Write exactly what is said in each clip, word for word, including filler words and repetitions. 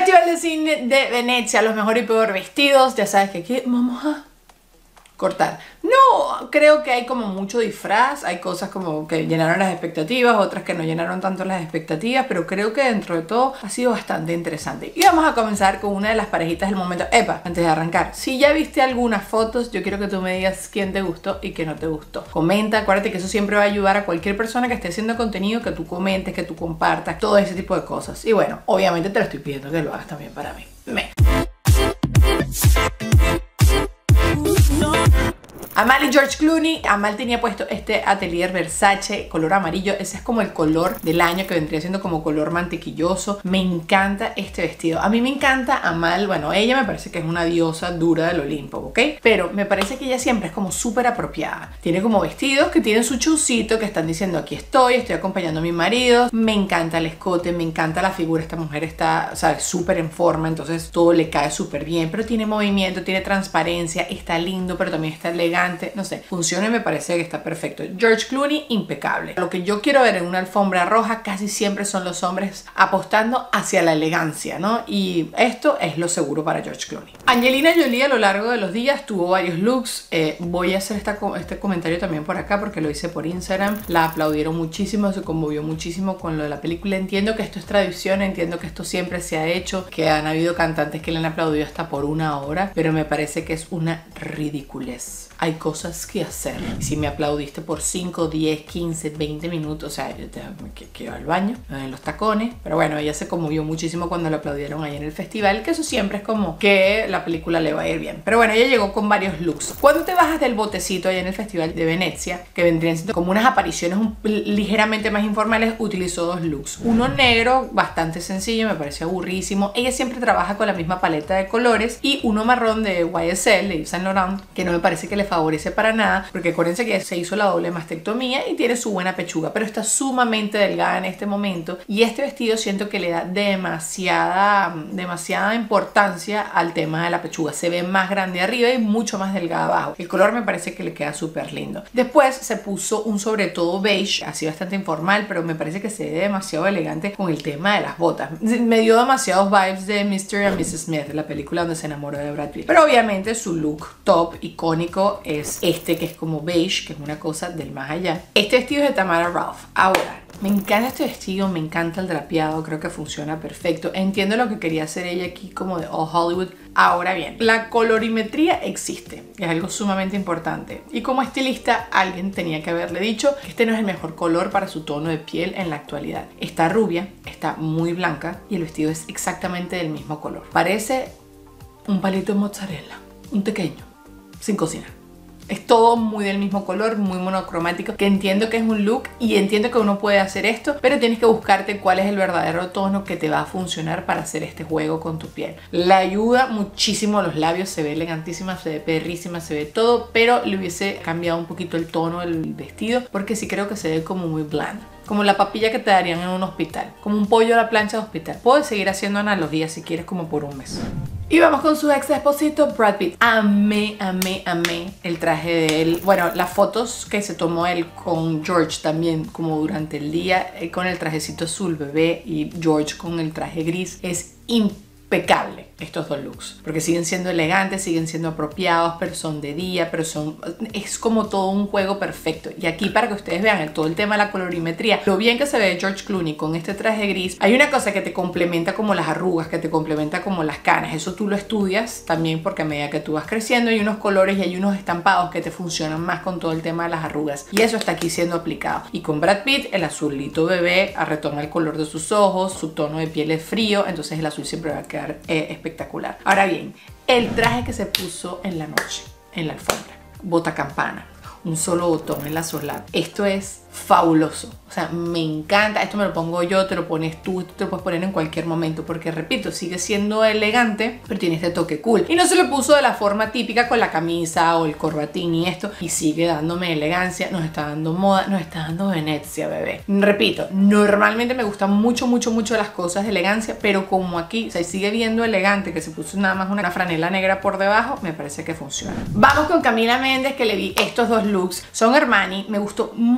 Festival de Cine de Venecia, los mejores y peor vestidos. Ya sabes que aquí vamos a cortar. No, creo que hay como mucho disfraz, hay cosas como que llenaron las expectativas, otras que no llenaron tanto las expectativas, pero creo que dentro de todo ha sido bastante interesante. Y vamos a comenzar con una de las parejitas del momento. Epa, antes de arrancar, si ya viste algunas fotos, yo quiero que tú me digas quién te gustó y quién no te gustó. Comenta, acuérdate que eso siempre va a ayudar a cualquier persona que esté haciendo contenido, que tú comentes, que tú compartas, todo ese tipo de cosas. Y bueno, obviamente te lo estoy pidiendo que lo hagas también para mí. Me. Amal y George Clooney. Amal tenía puesto este atelier Versace color amarillo. Ese es como el color del año, que vendría siendo como color mantequilloso. Me encanta este vestido. A mí me encanta Amal. Bueno, ella me parece que es una diosa dura del Olimpo, ¿ok? Pero me parece que ella siempre es como súper apropiada. Tiene como vestidos que tienen su chucito, que están diciendo aquí estoy, estoy acompañando a mi marido. Me encanta el escote, me encanta la figura. Esta mujer está, ¿sabes? Súper en forma, entonces todo le cae súper bien. Pero tiene movimiento, tiene transparencia, está lindo, pero también está elegante. No sé, funciona y me parece que está perfecto. George Clooney, impecable. Lo que yo quiero ver en una alfombra roja casi siempre son los hombres apostando hacia la elegancia, ¿no? Y esto es lo seguro para George Clooney. Angelina Jolie a lo largo de los días tuvo varios looks. Eh, voy a hacer esta, este comentario también por acá porque lo hice por Instagram. La aplaudieron muchísimo, se conmovió muchísimo con lo de la película. Entiendo que esto es tradición, entiendo que esto siempre se ha hecho, que han habido cantantes que le han aplaudido hasta por una hora, pero me parece que es una ridiculez. Hay cosas que hacer. Si me aplaudiste por cinco, diez, quince, veinte minutos, o sea, yo te, que, que iba al baño, en los tacones. Pero bueno, ella se conmovió muchísimo cuando la aplaudieron ahí en el festival, que eso siempre es como que la película le va a ir bien. Pero bueno, ella llegó con varios looks. Cuando te bajas del botecito ahí en el festival de Venecia, que vendrían siendo como unas apariciones un, ligeramente más informales, utilizó dos looks. Uno negro, bastante sencillo, me pareció aburrísimo. Ella siempre trabaja con la misma paleta de colores. Y uno marrón de Y S L, de Yves Saint Laurent, que no me parece que le favorece para nada, porque acuérdense que se hizo la doble mastectomía y tiene su buena pechuga, pero está sumamente delgada en este momento, y este vestido siento que le da demasiada demasiada importancia al tema de la pechuga. Se ve más grande arriba y mucho más delgada abajo. El color me parece que le queda súper lindo. Después se puso un sobre todo beige, así bastante informal, pero me parece que se ve demasiado elegante con el tema de las botas. Me dio demasiados vibes de mister and missus Smith, la película donde se enamoró de Brad Pitt. Pero obviamente su look top icónico es este, que es como beige, que es una cosa del más allá. Este vestido es de Tamara Ralph. Ahora, me encanta este vestido, me encanta el drapeado, creo que funciona perfecto. Entiendo lo que quería hacer ella aquí como de All Hollywood. Ahora bien, la colorimetría existe, es algo sumamente importante. Y como estilista, alguien tenía que haberle dicho que este no es el mejor color para su tono de piel en la actualidad. Está rubia, está muy blanca y el vestido es exactamente del mismo color. Parece un palito de mozzarella, un pequeño, sin cocinar. Es todo muy del mismo color, muy monocromático, que entiendo que es un look y entiendo que uno puede hacer esto, pero tienes que buscarte cuál es el verdadero tono que te va a funcionar para hacer este juego con tu piel. Le ayuda muchísimo a los labios, se ve elegantísima, se ve perrísima, se ve todo, pero le hubiese cambiado un poquito el tono del vestido porque sí creo que se ve como muy bland. Como la papilla que te darían en un hospital, como un pollo a la plancha de hospital. Puedes seguir haciendo analogías si quieres, como por un mes. Y vamos con su ex esposito Brad Pitt. Amé, amé, amé el traje de él. Bueno, las fotos que se tomó él con George también, como durante el día, eh, con el trajecito azul bebé y George con el traje gris, es impecable estos dos looks, porque siguen siendo elegantes, siguen siendo apropiados, pero son de día, pero son, es como todo un juego perfecto. Y aquí, para que ustedes vean el, todo el tema de la colorimetría, lo bien que se ve George Clooney con este traje gris. Hay una cosa que te complementa como las arrugas, que te complementa como las canas, eso tú lo estudias también, porque a medida que tú vas creciendo hay unos colores y hay unos estampados que te funcionan más con todo el tema de las arrugas, y eso está aquí siendo aplicado. Y con Brad Pitt, el azulito bebé retoma el color de sus ojos, su tono de piel es frío, entonces el azul siempre va a quedar eh, espectacular. Ahora bien, el traje que se puso en la noche, en la alfombra, bota campana, un solo botón en la solapa. Esto es fabuloso, o sea, me encanta. Esto me lo pongo yo, te lo pones tú, te lo puedes poner en cualquier momento, porque repito, sigue siendo elegante, pero tiene este toque cool. Y no se lo puso de la forma típica con la camisa o el corbatín y esto, y sigue dándome elegancia, nos está dando moda, nos está dando Venecia, bebé. Repito, normalmente me gustan mucho, mucho, mucho las cosas de elegancia, pero como aquí, o sea, sigue viendo elegante, que se puso nada más una franela negra por debajo, me parece que funciona. Vamos con Camila Méndez, que le vi estos dos looks, son Armani, me gustó mucho, mucho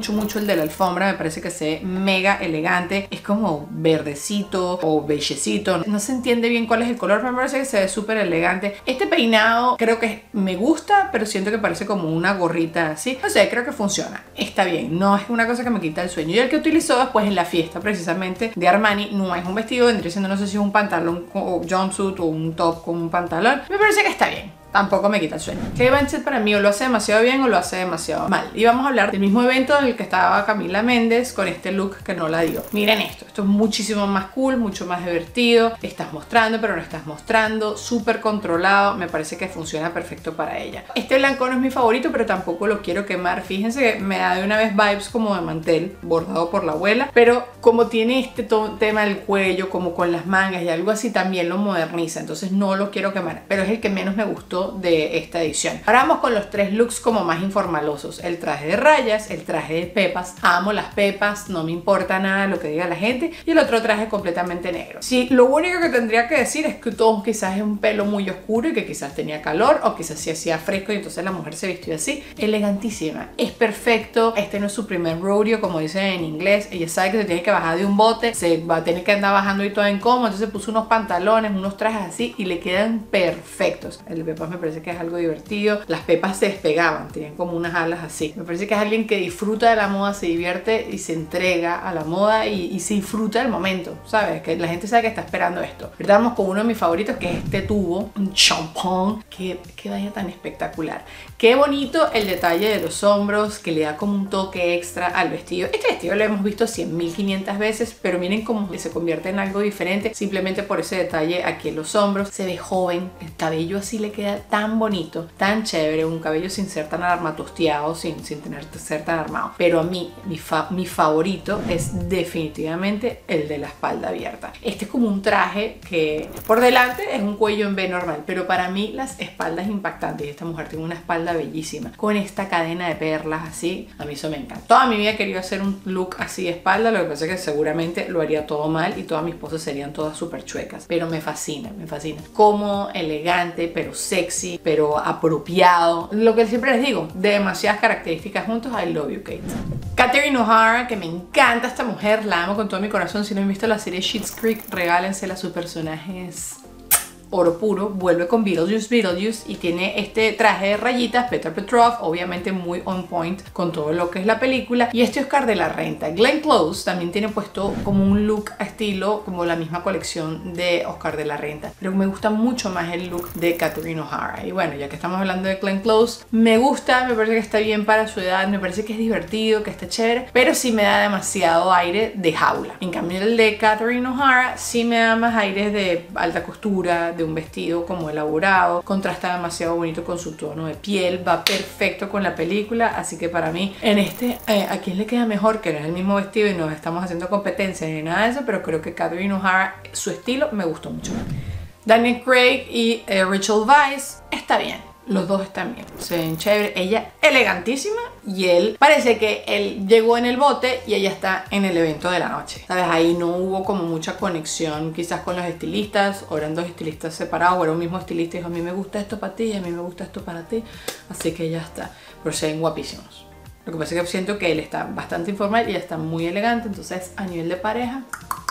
mucho, mucho el de la alfombra. Me parece que se ve mega elegante. Es como verdecito o beigecito. No se entiende bien cuál es el color, pero me parece que se ve súper elegante. Este peinado creo que me gusta, pero siento que parece como una gorrita así. No sé, creo que funciona. Está bien. No es una cosa que me quita el sueño. Y el que utilizó después en la fiesta, precisamente, de Armani, no es un vestido. Vendría siendo, no sé si es un pantalón o jumpsuit o un top con un pantalón. Me parece que está bien. Tampoco me quita el sueño. Kate Blanchett para mí o lo hace demasiado bien o lo hace demasiado mal. Y vamos a hablar del mismo evento en el que estaba Camila Méndez con este look que no la dio. Miren esto, esto es muchísimo más cool, mucho más divertido. Estás mostrando pero no estás mostrando, súper controlado. Me parece que funciona perfecto para ella. Este blanco no es mi favorito, pero tampoco lo quiero quemar. Fíjense que me da de una vez vibes como de mantel bordado por la abuela, pero como tiene este tema del cuello, como con las mangas y algo así, también lo moderniza. Entonces no lo quiero quemar, pero es el que menos me gustó de esta edición. Ahora vamos con los tres looks como más informalosos. El traje de rayas, el traje de pepas. Amo las pepas, no me importa nada lo que diga la gente. Y el otro traje completamente negro. Sí, lo único que tendría que decir es que todo quizás es un pelo muy oscuro y que quizás tenía calor o quizás sí hacía fresco y entonces la mujer se vistió así. Elegantísima. Es perfecto. Este no es su primer rodeo, como dicen en inglés. Ella sabe que se tiene que bajar de un bote, se va a tener que andar bajando y todo incómodo. Entonces puso unos pantalones, unos trajes así y le quedan perfectos. El de pepas me parece que es algo divertido. Las pepas se despegaban, tenían como unas alas así. Me parece que es alguien que disfruta de la moda, se divierte y se entrega a la moda y, y se disfruta del momento, ¿sabes? Que la gente sabe que está esperando esto. Ahorita vamos con uno de mis favoritos, que es este tubo, un champón. Que, que vaya tan espectacular. Qué bonito el detalle de los hombros, que le da como un toque extra al vestido. Este vestido lo hemos visto cien mil quinientas veces, pero miren cómo se convierte en algo diferente simplemente por ese detalle aquí en los hombros. Se ve joven, el cabello así le queda tan bonito, tan chévere, un cabello sin ser tan armatosteado, sin, sin tener que ser tan armado. Pero a mí, mi, fa mi favorito es definitivamente el de la espalda abierta. Este es como un traje que por delante es un cuello en V normal, pero para mí las espaldas impactantes. Esta mujer tiene una espalda bellísima, con esta cadena de perlas así, a mí eso me encanta. Toda mi vida he querido hacer un look así de espalda, lo que pasa es que seguramente lo haría todo mal y todas mis poses serían todas súper chuecas, pero me fascina, me fascina. Cómodo, elegante, pero sexy, pero apropiado. Lo que siempre les digo, demasiadas características juntos. I love you, Kate. Catherine O'Hara, que me encanta esta mujer, la amo con todo mi corazón. Si no han visto la serie Schitt's Creek, regálensela, su personaje es oro puro. Vuelve con Beetlejuice Beetlejuice y tiene este traje de rayitas, Peter Petrov, obviamente muy on point con todo lo que es la película. Y este Oscar de la Renta, Glenn Close, también tiene puesto como un look a estilo como la misma colección de Oscar de la Renta, pero me gusta mucho más el look de Catherine O'Hara. Y bueno, ya que estamos hablando de Glenn Close, me gusta, me parece que está bien para su edad, me parece que es divertido, que está chévere, pero sí me da demasiado aire de jaula. En cambio el de Catherine O'Hara sí me da más aires de alta costura, de un vestido como elaborado, contrasta demasiado bonito con su tono de piel, va perfecto con la película, así que para mí en este, eh, ¿a quién le queda mejor? Que no es el mismo vestido y no estamos haciendo competencia ni nada de eso, pero creo que Catherine O'Hara, su estilo me gustó mucho. Daniel Craig y eh, Rachel Weisz, está bien. Los dos están bien, se ven chévere. Ella elegantísima y él parece que él llegó en el bote y ella está en el evento de la noche, ¿sabes? Ahí no hubo como mucha conexión quizás con los estilistas, o eran dos estilistas separados, o era un mismo estilista y dijo: a mí me gusta esto para ti y a mí me gusta esto para ti, así que ya está. Pero se ven guapísimos. Lo que pasa es que siento que él está bastante informal y ella está muy elegante, entonces a nivel de pareja.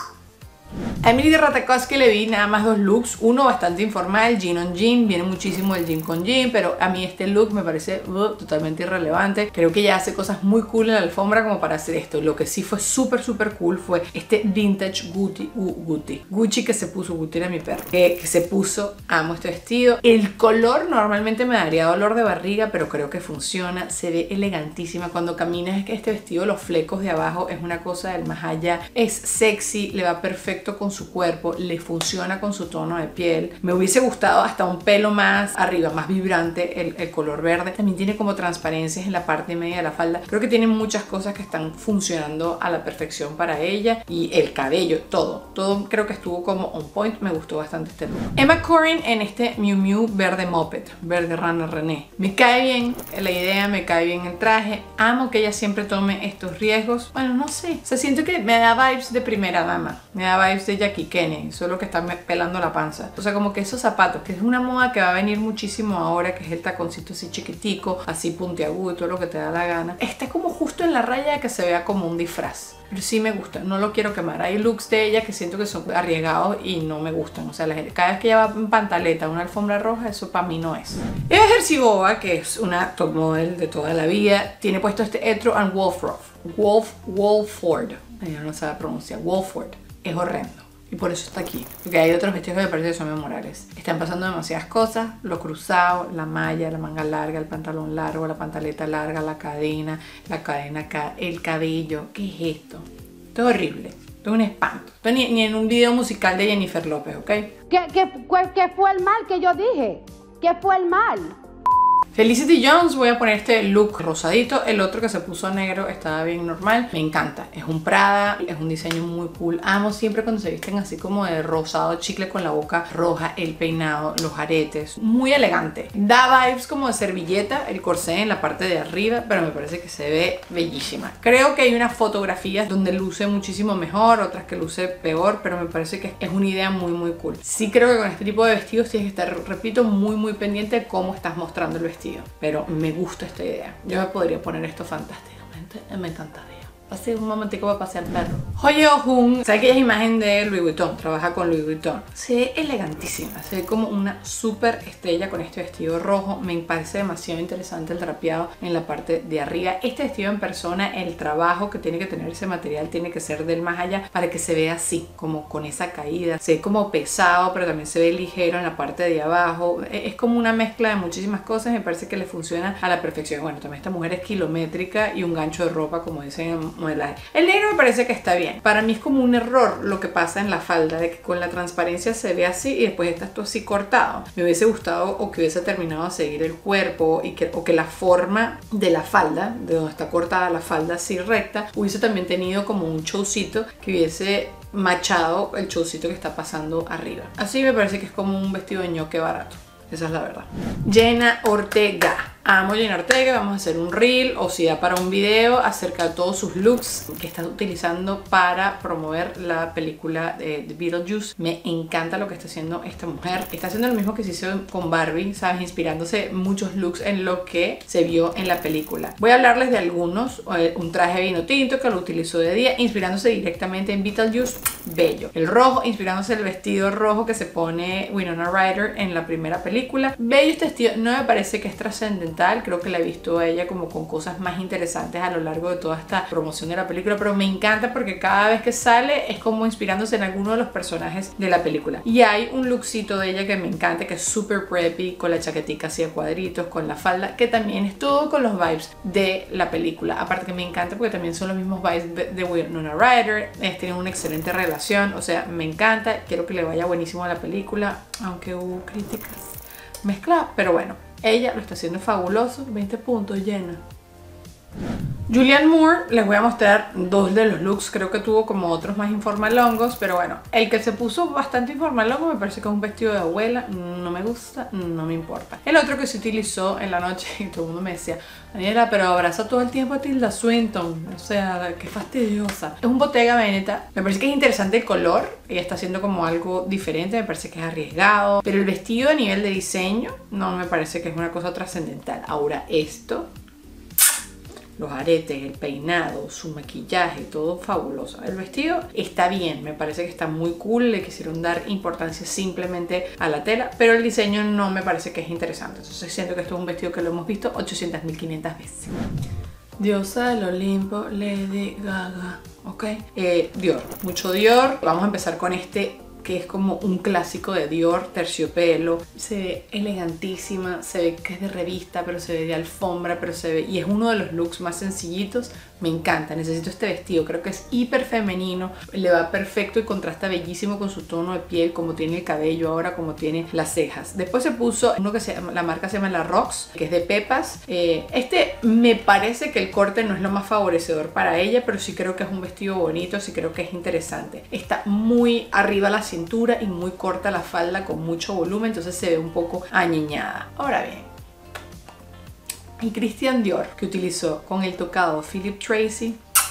A Emily Ratajkowski le vi nada más dos looks, uno bastante informal, jean on jean, viene muchísimo el jean con jean, pero a mí este look me parece uh, totalmente irrelevante. Creo que ella hace cosas muy cool en la alfombra como para hacer esto. Lo que sí fue súper súper cool fue este vintage Gucci, uh, Gucci, Gucci que se puso, Gucci era mi perro, que, que se puso, amo este vestido. El color normalmente me daría dolor de barriga, pero creo que funciona, se ve elegantísima. Cuando caminas es que este vestido, los flecos de abajo es una cosa del más allá, es sexy, le va perfecto con su cuerpo, le funciona con su tono de piel. Me hubiese gustado hasta un pelo más arriba, más vibrante el, el color verde. También tiene como transparencias en la parte media de la falda. Creo que tiene muchas cosas que están funcionando a la perfección para ella, y el cabello, todo, todo creo que estuvo como on point. Me gustó bastante este look. Emma Corrin en este Miu Miu verde moped, verde Rana René. Me cae bien la idea, me cae bien el traje. Amo que ella siempre tome estos riesgos. Bueno, no sé, o sea, siento que me da vibes de primera dama, me da vibes de Jackie Kennedy, solo que está pelando la panza. O sea, como que esos zapatos, que es una moda que va a venir muchísimo ahora, que es el taconcito así chiquitico, así puntiagudo y todo lo que te da la gana. Está como justo en la raya de que se vea como un disfraz. Pero sí me gusta, no lo quiero quemar. Hay looks de ella que siento que son arriesgados y no me gustan. O sea, la gente, cada vez que ella va en pantaleta, una alfombra roja, eso para mí no es. Eva Hershigova, que es una top model de toda la vida, tiene puesto este Etro and Wolford. Wolf, Wolford. Ella no sabe pronunciar. Wolford. Es horrendo. Y por eso está aquí. Porque hay otros vestidos que me parece que son memorables. Están pasando demasiadas cosas. Lo cruzado, la malla, la manga larga, el pantalón largo, la pantaleta larga, la cadena, la cadena acá, el cabello. ¿Qué es esto? Esto es horrible. Esto es un espanto. Esto ni, ni en un video musical de Jennifer López, ¿ok? ¿Qué, qué, qué fue el mal que yo dije? ¿Qué fue el mal? Felicity Jones, voy a poner este look rosadito. El otro que se puso negro estaba bien normal. Me encanta. Es un Prada, es un diseño muy cool. Amo siempre cuando se visten así como de rosado, chicle con la boca roja, el peinado, los aretes. Muy elegante. Da vibes como de servilleta, el corsé en la parte de arriba, pero me parece que se ve bellísima. Creo que hay unas fotografías donde luce muchísimo mejor, otras que luce peor, pero me parece que es una idea muy muy cool. Sí creo que con este tipo de vestidos tienes que estar, repito, muy muy pendiente de cómo estás mostrando el vestido. Pero me gusta esta idea. Yo me podría poner esto fantásticamente. Me encantaría. Pasé un momentico para pasear al perro. Hoyeohun, ¿sabes aquella imagen de Louis Vuitton? Trabaja con Louis Vuitton. Se ve elegantísima. Se ve como una súper estrella con este vestido rojo. Me parece demasiado interesante el drapeado en la parte de arriba. Este vestido en persona, el trabajo que tiene que tener ese material tiene que ser del más allá para que se vea así, como con esa caída. Se ve como pesado, pero también se ve ligero en la parte de abajo. Es como una mezcla de muchísimas cosas. Me parece que le funciona a la perfección. Bueno, también esta mujer es kilométrica y un gancho de ropa, como dicen. El negro me parece que está bien. Para mí es como un error lo que pasa en la falda, de que con la transparencia se ve así y después está esto así cortado. Me hubiese gustado o que hubiese terminado de seguir el cuerpo y que, o que la forma de la falda, de donde está cortada la falda así recta, hubiese también tenido como un choucito que hubiese machado el choucito que está pasando arriba. Así me parece que es como un vestido de ñoque barato. Esa es la verdad. Jenna Ortega. Amo a Jenna Ortega. Vamos a hacer un reel o si da para un video acerca de todos sus looks que está utilizando para promover la película de, de Beetlejuice. Me encanta lo que está haciendo esta mujer. Está haciendo lo mismo que se hizo con Barbie, ¿sabes? Inspirándose muchos looks en lo que se vio en la película. Voy a hablarles de algunos. Un traje vino tinto que lo utilizó de día, inspirándose directamente en Beetlejuice. Bello. El rojo, inspirándose en el vestido rojo que se pone Winona Ryder en la primera película. Bello este vestido. No me parece que es trascendental. Creo que la he visto a ella como con cosas más interesantes a lo largo de toda esta promoción de la película, pero me encanta porque cada vez que sale es como inspirándose en alguno de los personajes de la película. Y hay un lookcito de ella que me encanta, que es súper preppy, con la chaquetica así a cuadritos, con la falda, que también es todo con los vibes de la película. Aparte que me encanta porque también son los mismos vibes de Winona Ryder. Eh, tienen una excelente relación, o sea, me encanta. Quiero que le vaya buenísimo a la película, aunque hubo críticas mezcladas, pero bueno. Ella lo está haciendo fabuloso. veinte puntos, Jenna. Julianne Moore, les voy a mostrar dos de los looks. Creo que tuvo como otros más informalongos, pero bueno, el que se puso bastante informalongo me parece que es un vestido de abuela. No me gusta, no me importa. El otro que se utilizó en la noche, y todo el mundo me decía: Daniela, pero abraza todo el tiempo a Tilda Swinton, o sea, qué fastidiosa. Es un Bottega Veneta. Me parece que es interesante el color. Ella está haciendo como algo diferente, me parece que es arriesgado, pero el vestido a nivel de diseño no me parece que es una cosa trascendental. Ahora esto, los aretes, el peinado, su maquillaje, todo fabuloso. El vestido está bien, me parece que está muy cool. Le quisieron dar importancia simplemente a la tela, pero el diseño no me parece que es interesante. Entonces siento que esto es un vestido que lo hemos visto ochocientas mil quinientas veces. Diosa del Olimpo, Lady Gaga. Ok, eh, Dior, mucho Dior. Vamos a empezar con este que es como un clásico de Dior, terciopelo. Se ve elegantísima, se ve que es de revista, pero se ve de alfombra, pero se ve... Y es uno de los looks más sencillitos. Me encanta, necesito este vestido, creo que es hiper femenino, le va perfecto y contrasta bellísimo con su tono de piel, como tiene el cabello ahora, como tiene las cejas. Después se puso uno que se llama, la marca se llama La Rox, que es de pepas. Eh, este me parece que el corte no es lo más favorecedor para ella, pero sí creo que es un vestido bonito, sí creo que es interesante. Está muy arriba la cintura y muy corta la falda con mucho volumen, entonces se ve un poco añeñada. Ahora bien, y Christian Dior, que utilizó con el tocado Philip Tracy, este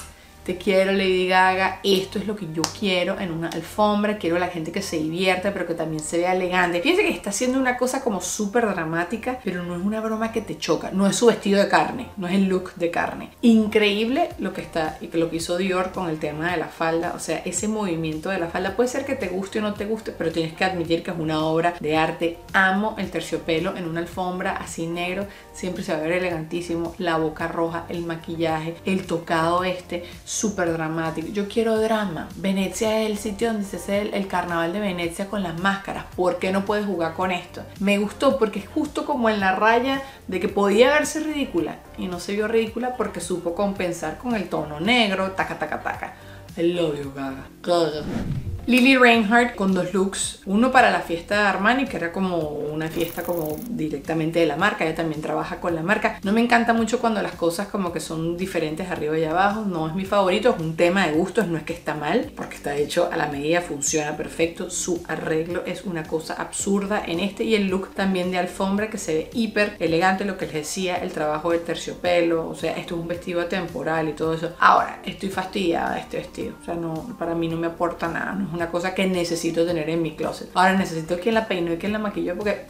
te quiero Lady Gaga, esto es lo que yo quiero en una alfombra, quiero a la gente que se divierta pero que también se vea elegante. Fíjense que está haciendo una cosa como súper dramática, pero no es una broma que te choca, no es su vestido de carne, no es el look de carne. Increíble lo que está y lo que hizo Dior con el tema de la falda, o sea, ese movimiento de la falda puede ser que te guste o no te guste, pero tienes que admitir que es una obra de arte. Amo el terciopelo en una alfombra así negro, siempre se va a ver elegantísimo, la boca roja, el maquillaje, el tocado este, súper dramático. Yo quiero drama. Venecia es el sitio donde se hace el, el carnaval de Venecia con las máscaras. ¿Por qué no puedes jugar con esto? Me gustó porque es justo como en la raya de que podía verse ridícula y no se vio ridícula porque supo compensar con el tono negro, taca taca taca. I love you, Gaga. Gaga. Lily Reinhardt con dos looks, uno para la fiesta de Armani, que era como una fiesta como directamente de la marca, ella también trabaja con la marca. No me encanta mucho cuando las cosas como que son diferentes arriba y abajo, no es mi favorito, es un tema de gustos, no es que está mal, porque está hecho a la medida, funciona perfecto, su arreglo es una cosa absurda en este, y el look también de alfombra que se ve hiper elegante, lo que les decía, el trabajo del terciopelo, o sea, esto es un vestido atemporal y todo eso. Ahora, estoy fastidiada de este vestido, o sea, no, para mí no me aporta nada, no es una cosa que necesito tener en mi closet. Ahora necesito quien la peinó y quien la maquilló porque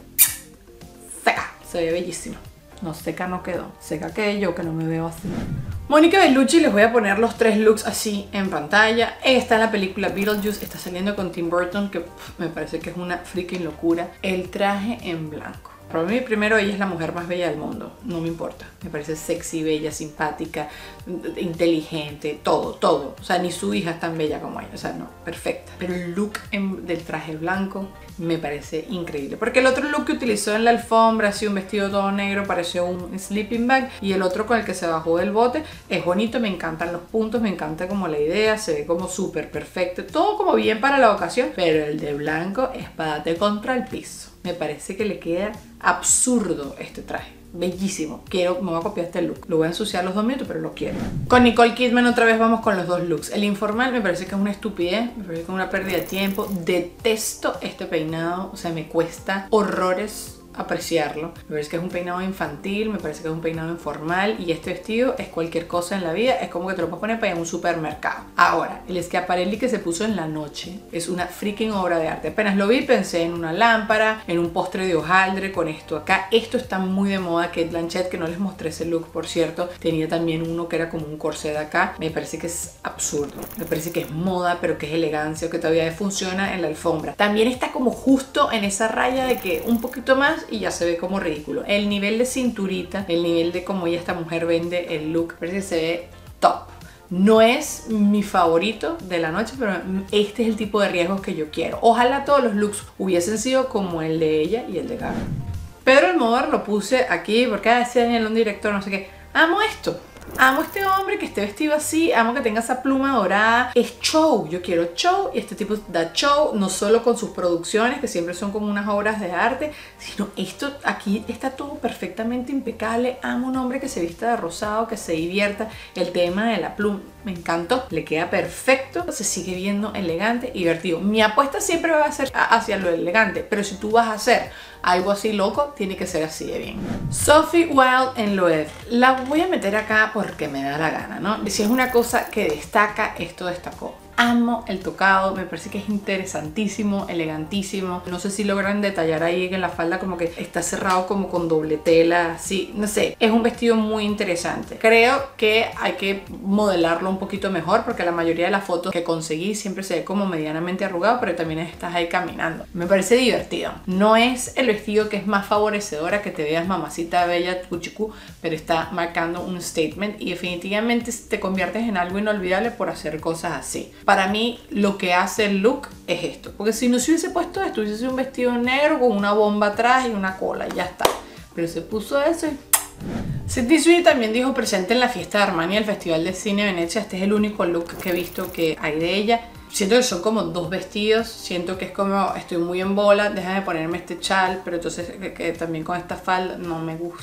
seca, se ve bellísima. No, seca no quedó, seca quedé yo que no me veo así. Monica Bellucci, les voy a poner los tres looks así en pantalla. Está en la película Beetlejuice, está saliendo con Tim Burton, que pff, me parece que es una freaking locura. El traje en blanco. Para mí, primero, ella es la mujer más bella del mundo, no me importa. Me parece sexy, bella, simpática, inteligente, todo, todo. O sea, ni su hija es tan bella como ella, o sea, no, perfecta. Pero el look en, del traje blanco me parece increíble. Porque el otro look que utilizó en la alfombra, así un vestido todo negro, pareció un sleeping bag. Y el otro con el que se bajó del bote es bonito, me encantan los puntos, me encanta como la idea, se ve como súper perfecto. Todo como bien para la ocasión, pero el de blanco es para darte contra el piso. Me parece que le queda absurdo este traje. Bellísimo. Quiero, me voy a copiar este look. Lo voy a ensuciar los dos minutos, pero lo quiero. Con Nicole Kidman otra vez vamos con los dos looks. El informal me parece que es una estupidez, me parece que es una pérdida de tiempo. Detesto este peinado, o sea, me cuesta horrores apreciarlo. Me parece que es un peinado infantil, me parece que es un peinado informal, y este vestido es cualquier cosa en la vida, es como que te lo puedes poner para ir a un supermercado. Ahora, el Schiaparelli que se puso en la noche es una freaking obra de arte. Apenas lo vi pensé en una lámpara, en un postre de hojaldre con esto acá. Esto está muy de moda. Kate Blanchett, que no les mostré ese look por cierto, tenía también uno que era como un corsé de acá. Me parece que es absurdo, me parece que es moda, pero que es elegancia, que todavía funciona en la alfombra. También está como justo en esa raya de que un poquito más y ya se ve como ridículo. El nivel de cinturita, el nivel de cómo ya esta mujer vende el look, parece que se ve top. No es mi favorito de la noche, pero este es el tipo de riesgos que yo quiero. Ojalá todos los looks hubiesen sido como el de ella y el de Gaga. Pedro Almodóvar lo puse aquí porque decía en un director, no sé qué. Amo esto. Amo este hombre que esté vestido así, amo que tenga esa pluma dorada. Es show, yo quiero show, y este tipo da show, no solo con sus producciones, que siempre son como unas obras de arte, sino esto aquí está todo perfectamente impecable. Amo un hombre que se vista de rosado, que se divierta. El tema de la pluma me encantó, le queda perfecto, se sigue viendo elegante y divertido. Mi apuesta siempre va a ser hacia lo elegante, pero si tú vas a hacer algo así loco, tiene que ser así de bien. Sophie Wilde en Loewe. La voy a meter acá porque me da la gana, ¿no? Si es una cosa que destaca, esto destacó. Amo el tocado, me parece que es interesantísimo, elegantísimo. No sé si logran detallar ahí en la falda como que está cerrado como con doble tela, así, no sé. Es un vestido muy interesante. Creo que hay que modelarlo un poquito mejor porque la mayoría de las fotos que conseguí siempre se ve como medianamente arrugado, pero también estás ahí caminando. Me parece divertido. No es el vestido que es más favorecedor a que te veas mamacita bella, cuchicú, pero está marcando un statement y definitivamente te conviertes en algo inolvidable por hacer cosas así. Para mí lo que hace el look es esto, porque si no se hubiese puesto esto, hubiese sido un vestido negro con una bomba atrás y una cola y ya está, pero se puso eso y... Sydney Sweeney también dijo presente en la fiesta de Armani, el Festival de Cine de Venecia. Este es el único look que he visto que hay de ella. Siento que son como dos vestidos, siento que es como estoy muy en bola, déjame ponerme este chal, pero entonces que, que también con esta falda no me gusta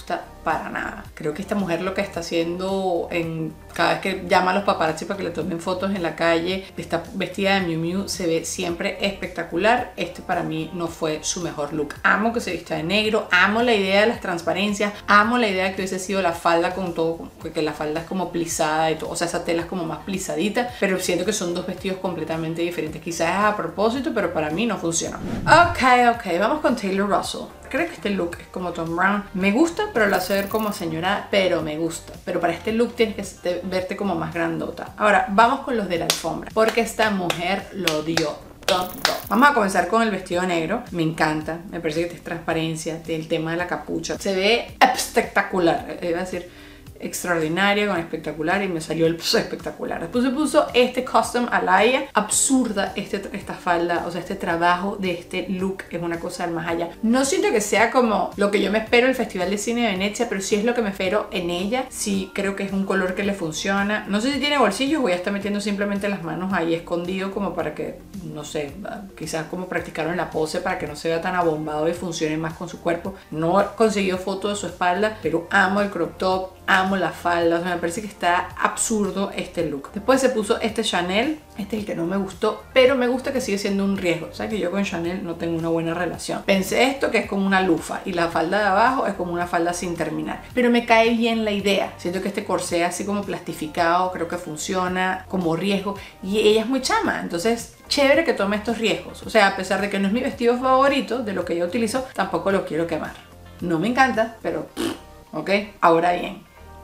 para nada. Creo que esta mujer lo que está haciendo en cada vez que llama a los paparazzi para que le tomen fotos en la calle, está vestida de Miu Miu, se ve siempre espectacular. Este para mí no fue su mejor look. Amo que se vista de negro, amo la idea de las transparencias, amo la idea de que hubiese sido la falda con todo, que la falda es como plisada y todo, o sea, esa tela es como más plisadita, pero siento que son dos vestidos completamente diferentes. Quizás es a propósito, pero para mí no funcionó. Ok, ok, vamos con Taylor Russell. Creo que este look es como Thom Browne. Me gusta, pero lo hace ver como señora, pero me gusta. Pero para este look tienes que verte como más grandota. Ahora, vamos con los de la alfombra, porque esta mujer lo dio todo. Vamos a comenzar con el vestido negro. Me encanta, me parece que tiene transparencia, tiene el tema de la capucha. Se ve espectacular, iba a decir extraordinaria con espectacular, y me salió el espectacular. Después se puso este custom alaya, absurda este, esta falda, o sea, este trabajo de este look es una cosa del más allá. No siento que sea como lo que yo me espero el Festival de Cine de Venecia, pero sí es lo que me espero en ella. Sí creo que es un color que le funciona. No sé si tiene bolsillos, voy a estar metiendo simplemente las manos ahí escondido como para que, no sé, quizás como practicaron la pose para que no se vea tan abombado y funcione más con su cuerpo. No he conseguido foto de su espalda, pero amo el crop top, amo la falda, o sea, me parece que está absurdo este look. Después se puso este Chanel, este es el que no me gustó, pero me gusta que sigue siendo un riesgo. O sea, que yo con Chanel no tengo una buena relación. Pensé esto que es como una lufa y la falda de abajo es como una falda sin terminar, pero me cae bien la idea. Siento que este corsé así como plastificado creo que funciona como riesgo, y ella es muy chama, entonces chévere que tome estos riesgos. O sea, a pesar de que no es mi vestido favorito de lo que yo utilizo, tampoco lo quiero quemar. No me encanta, pero ok. Ahora bien,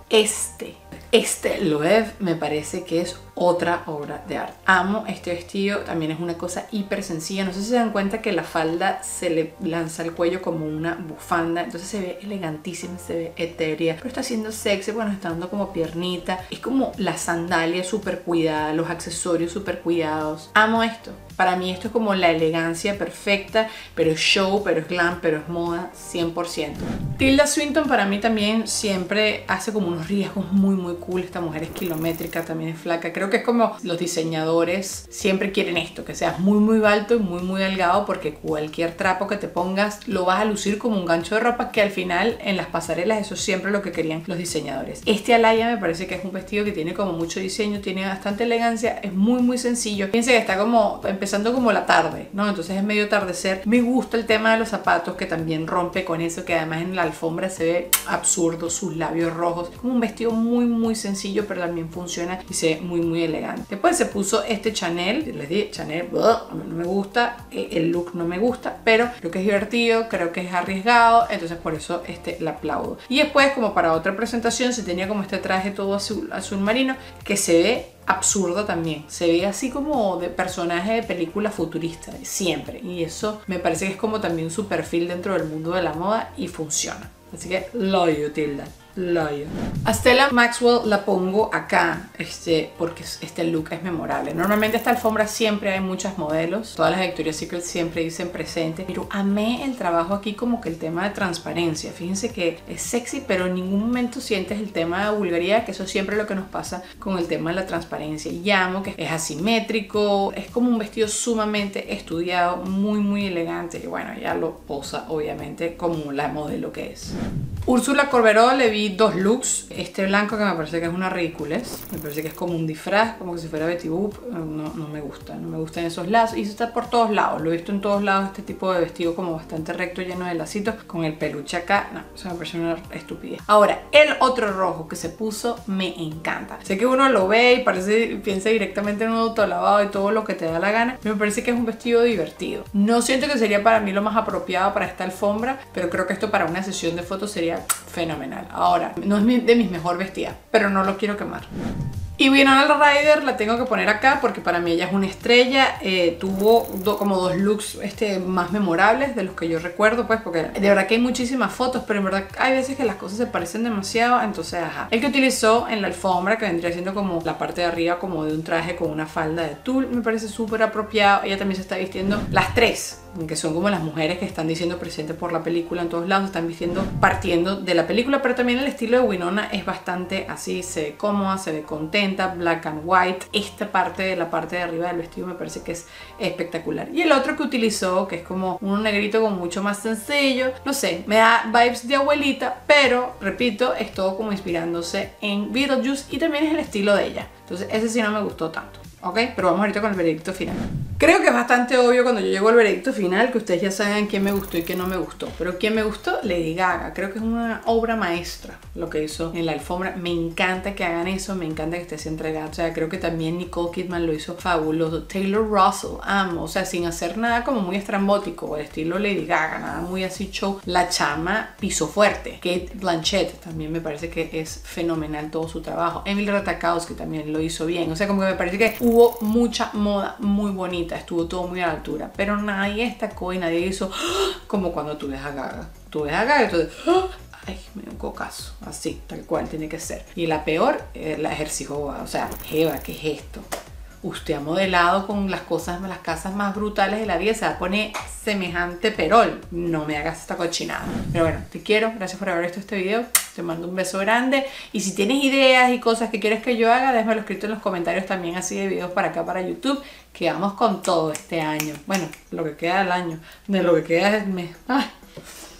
este este Loewe me parece que es otra obra de arte. Amo este vestido, también es una cosa hiper sencilla. No sé si se dan cuenta que la falda se le lanza al cuello como una bufanda, entonces se ve elegantísima, se ve etérea, pero está siendo sexy, bueno, está dando como piernita. Es como la sandalia súper cuidada, los accesorios súper cuidados. Amo esto. Para mí esto es como la elegancia perfecta, pero es show, pero es glam, pero es moda cien por ciento. Tilda Swinton para mí también siempre hace como unos riesgos muy muy cool. Esta mujer es kilométrica, también es flaca. Creo que es como los diseñadores siempre quieren esto, que seas muy muy alto y muy muy delgado, porque cualquier trapo que te pongas lo vas a lucir como un gancho de ropa, que al final en las pasarelas eso es siempre lo que querían los diseñadores. Este alaya me parece que es un vestido que tiene como mucho diseño, tiene bastante elegancia, es muy muy sencillo. Fíjense que está como empezando como la tarde, ¿no? Entonces es medio atardecer. Me gusta el tema de los zapatos, que también rompe con eso, que además en la alfombra se ve absurdo, sus labios rojos. Es como un vestido muy muy sencillo, pero también funciona y se ve muy muy elegante. Después se puso este Chanel, les dije Chanel, a mí no me gusta, el look no me gusta, pero creo que es divertido, creo que es arriesgado, entonces por eso este la aplaudo. Y después, como para otra presentación, se tenía como este traje todo azul, azul marino, que se ve absurdo también, se ve así como de personaje de película futurista siempre, y eso me parece que es como también su perfil dentro del mundo de la moda y funciona. Así que lo yo, Tilda. Loyo. A Stella Maxwell la pongo acá este, porque este look es memorable. Normalmente esta alfombra siempre hay muchas modelos, todas las Victoria's Secret siempre dicen presente, pero amé el trabajo aquí, como que el tema de transparencia. Fíjense que es sexy, pero en ningún momento sientes el tema de vulgaridad, que eso siempre es lo que nos pasa con el tema de la transparencia. Y amo que es asimétrico, es como un vestido sumamente estudiado, muy muy elegante, y bueno, ya lo posa obviamente como la modelo que es. Úrsula Corberó le vi dos looks. Este blanco, que me parece que es una ridiculez, me parece que es como un disfraz, como que si fuera Betty Boop. No, no me gusta, no me gustan esos lazos, y eso está por todos lados, lo he visto en todos lados, este tipo de vestido como bastante recto, lleno de lacitos, con el peluche acá. No, eso me parece una estupidez. Ahora, el otro rojo que se puso me encanta. Sé que uno lo ve y parece, piensa directamente en un autolavado y todo lo que te da la gana, pero me parece que es un vestido divertido. No siento que sería para mí lo más apropiado para esta alfombra, pero creo que esto para una sesión de fotos sería fenomenal. Ahora, no es de mis mejor vestidas, pero no lo quiero quemar. Y Winona Ryder la tengo que poner acá porque para mí ella es una estrella. Eh, tuvo do, como dos looks este, más memorables de los que yo recuerdo, pues, porque de verdad que hay muchísimas fotos, pero en verdad hay veces que las cosas se parecen demasiado, entonces ajá. El que utilizó en la alfombra, que vendría siendo como la parte de arriba como de un traje con una falda de tul, me parece súper apropiado. Ella también se está vistiendo, las tres que son como las mujeres que están diciendo presente por la película en todos lados, están vistiendo partiendo de la película, pero también el estilo de Winona es bastante así, se ve cómoda, se ve contenta, black and white. Esta parte de la parte de arriba del vestido me parece que es espectacular. Y el otro que utilizó, que es como un negrito con mucho más sencillo, no sé, me da vibes de abuelita, pero repito, es todo como inspirándose en Beetlejuice y también es el estilo de ella. Entonces ese sí no me gustó tanto. ¿Ok? Pero vamos ahorita con el veredicto final. Creo que es bastante obvio cuando yo llego al veredicto final que ustedes ya saben quién me gustó y quién no me gustó. Pero quién me gustó, Lady Gaga. Creo que es una obra maestra lo que hizo en la alfombra. Me encanta que hagan eso, me encanta que esté así entregada. O sea, creo que también Nicole Kidman lo hizo fabuloso. Taylor Russell, amo. O sea, sin hacer nada como muy estrambótico, el estilo Lady Gaga, nada muy así show. La chama piso fuerte. Kate Blanchett también me parece que es fenomenal todo su trabajo. Emily Ratajkowski también lo hizo bien. O sea, como que me parece que hubo mucha moda muy bonita, estuvo todo muy a la altura, pero nadie destacó y nadie hizo como cuando tú ves a Gaga. Tú ves a Gaga y tú dices, ay, me dio un cocazo, así, tal cual tiene que ser. Y la peor, eh, la ejerció, o sea, Jeva, ¿qué es esto? Usted ha modelado con las cosas, las casas más brutales de la vida, se va a poner semejante perol. No me hagas esta cochinada. Pero bueno, te quiero, gracias por haber visto este video. Te mando un beso grande. Y si tienes ideas y cosas que quieres que yo haga, déjamelo escrito en los comentarios también, así de videos para acá, para YouTube. Que vamos con todo este año. Bueno, lo que queda del año. De lo que queda del mes. Ay.